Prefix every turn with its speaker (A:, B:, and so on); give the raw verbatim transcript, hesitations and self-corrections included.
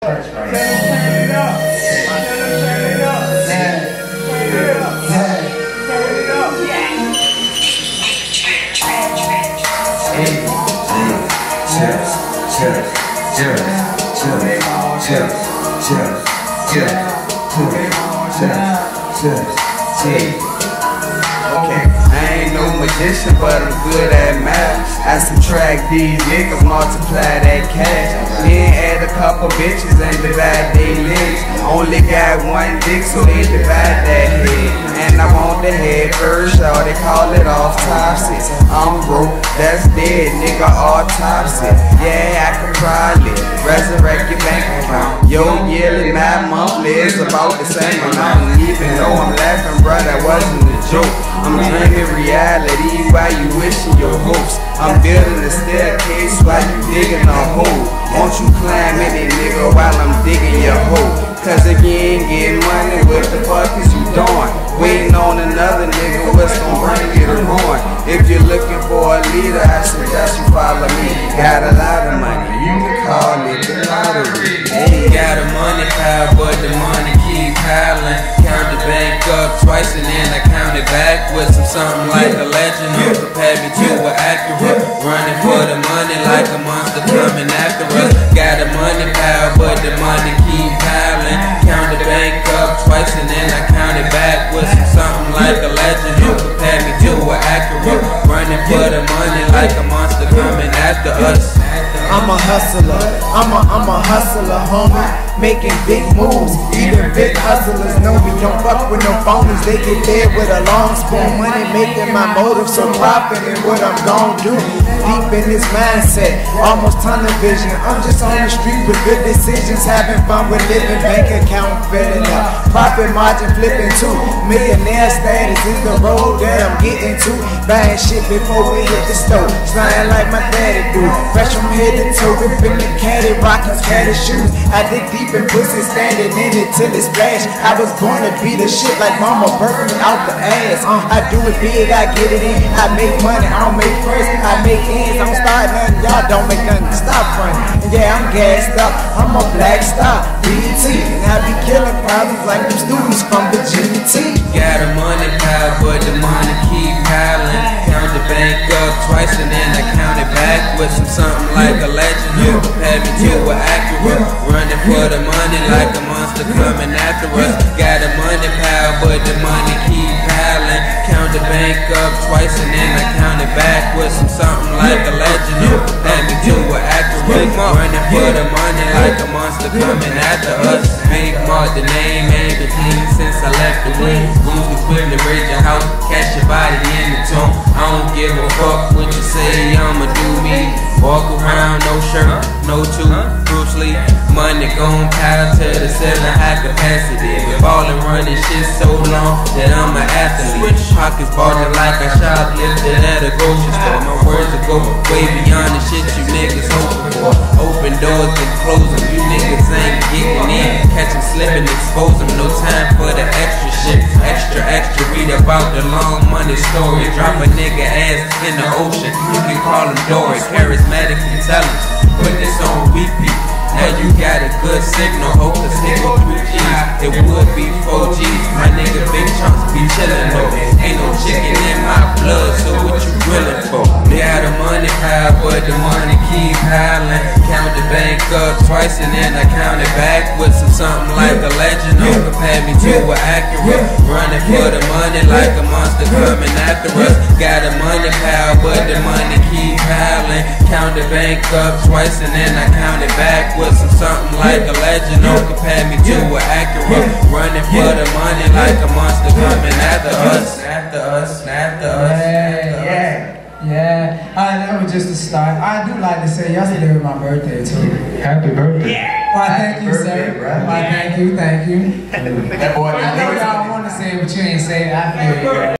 A: Okay, I ain't no magician, but I'm good at math. I subtract these niggas, multiply that cash. Then add a couple bitches and divide they legs. Only got one dick, so they divide that head. And I want the head first, y'all, they call it autopsy. I'm broke, that's dead, nigga, autopsy. Yeah, I could probably resurrect your bank account. Yo, yearly, my monthly is about the same amount. Even though I'm laughing, bro, that wasn't a joke. I'm dreaming reality while you wishing your hopes. I'm building a staircase while you digging a hole. Won't you climb in it, nigga, while I'm digging your hole? Cause if you ain't getting money, what the fuck is you doing? Waiting on another nigga, what's gon' bring you to ruin? If you're looking for a leader, I suggest you follow me. Got a lot of money, you can call it the lottery.
B: Ain't got a money pile, but the money keep piling. Count the bank up twice and then I count it back with some something like a legend. Who compared me to an accurate. Running for the money like a monster coming after us. Got a money pile, but the money keep piling. Count the bank up twice and then I count it back with some something like a legend. Who compared me to an accurate. Running for the money like a monster coming after us.
C: I'm a hustler, I'm a, I'm a hustler, homie. Making big moves, even big hustlers know me. Don't fuck with no phonies, they get there with a long spoon. Money making my motive, so profit in what I'm gon' do. Deep in this mindset, almost tunnel vision. I'm just on the street with good decisions, having fun with living. Bank account filling up, profit margin flipping too. Millionaire status is the road that I'm getting to. Buying shit before we hit the stove, sliding like my daddy do. Fresh from head to toe, ripping the caddy, rocking caddy shoes. I dig deep in pussy, standing in it till it splash. I was born to be the shit like mama birthed me out the ass. uh, I do it big, I get it in. I make money, I don't make friends, I make ends. I don't start nothing, y'all don't make nothing. Stop running. And yeah, I'm gassed up, I'm a black star, B T, and I be killing problems like them students from the G T.
B: Got a money pile, but the money keep piling. Count the bank up twice and then I count it back with some something like a legend. Who compared me to an accurate. Running for the money like a monster coming after us. Got a money pile, but the money keep piling. Count the bank up twice and then I count it back with some something like a legend. Who compared me to an accurate. Running for the money like a monster coming after us. Big Mark, the name ain't been clean since I left the wing. Rooms equipped to raise your house, catch your body in the tomb. I don't give a fuck what you say, I'ma do me. Walk around, no shirt, no tooth, Bruce Lee. Money gon' pile to the ceiling, high capacity. Ballin' running shit so long that I'm an athlete. Pockets ballin' like I shoplifted at a grocery store. My words will go way beyond the shit you niggas hoping for. Open doors and close them, you niggas ain't getting in. Catch them slipping, expose them, no time for the extra shit. Extra, extra, read about the long money story. Drop a nigga ass in the ocean, you can call him Dory. Charismatic intelligence, put this on repeat. Now you got a good signal, hope the signal three G's. It would be four G's, my nigga big chunks be chillin' though. Ain't no chicken in my blood, so what you grilling for? Got a money pile, but the money keep piling. Count the bank up twice and then I count it back with some something like a legend. Who compared me to an accurate. Running for the money like a monster coming after us. Got a money pile, but the money keep piling. Count the bank up twice and then I count it back with some something like a legend. Don't compare me to an accurate. Running for the money like a monster coming after us. After us, after us.
D: Yeah, yeah, yeah. Uh, that was just the start. I do like to say yesterday was my birthday too.
E: Happy birthday.
D: Yeah. Why, thank you, sir. Why, thank you, thank you.
A: That boy,
D: I know y'all want to say it, but you ain't say it. I feel it.